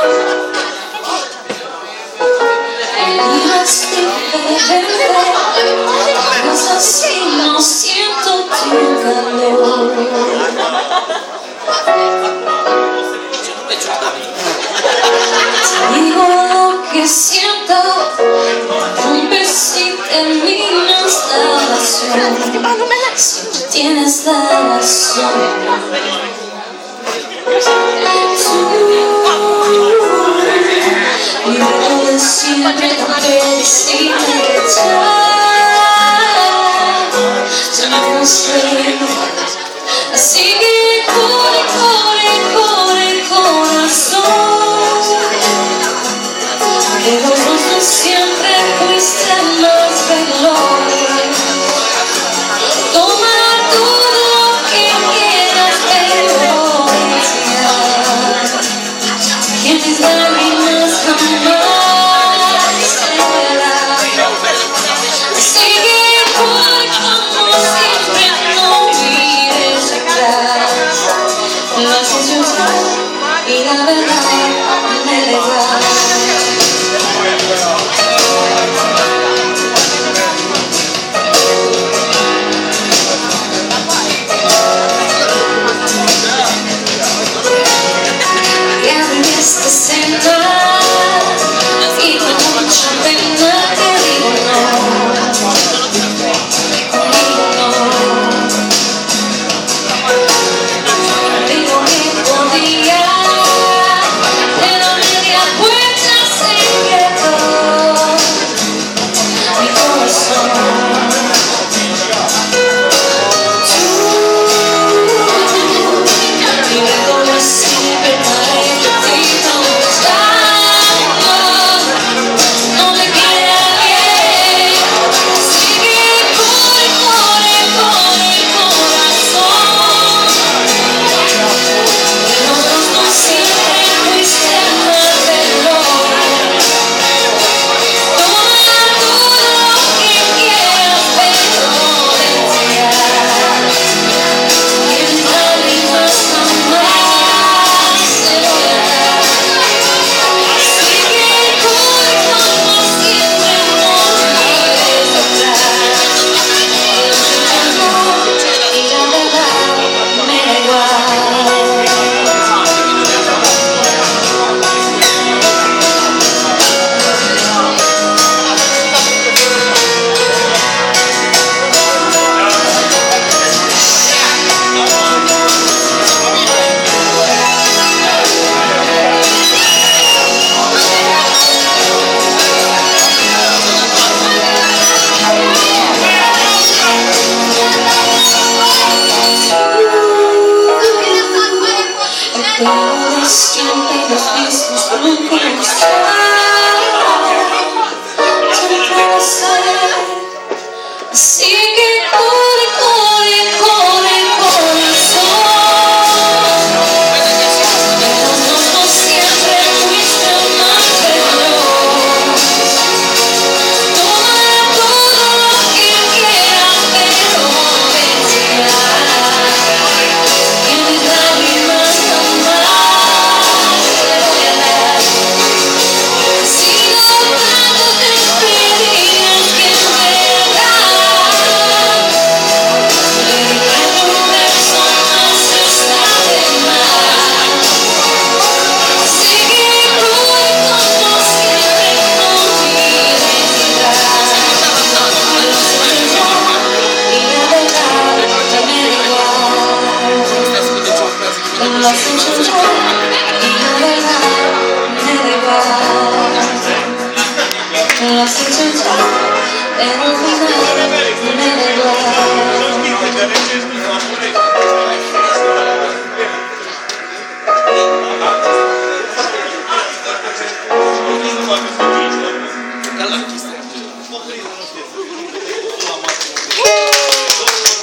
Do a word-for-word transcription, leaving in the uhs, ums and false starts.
Así no siento tu calor. Te digo lo que siento, rompes y terminas la razón. Si tú tienes la razón, tú, mi verdad siempre te decide que ya. Así que corre, corre, corre, corazón. De los dos no siempre fuiste más veloz. Toma todo lo que quieras, pero que mis lágrimas jamás serán. Así que corre como siempre. La sensación y la verdad me da igual. Ya viniste a sentar y con mucha pena te digo no. Siempre los mismos nunca así que corre, corre, corre, corazón. Nosotros no siempre fuiste más veloz. Toma todo lo que quieras, pero vencerás. Que mis lágrimas jamás serán. Si no trato de despedirás que la sensación y la verdad me da igual. La sensación, pero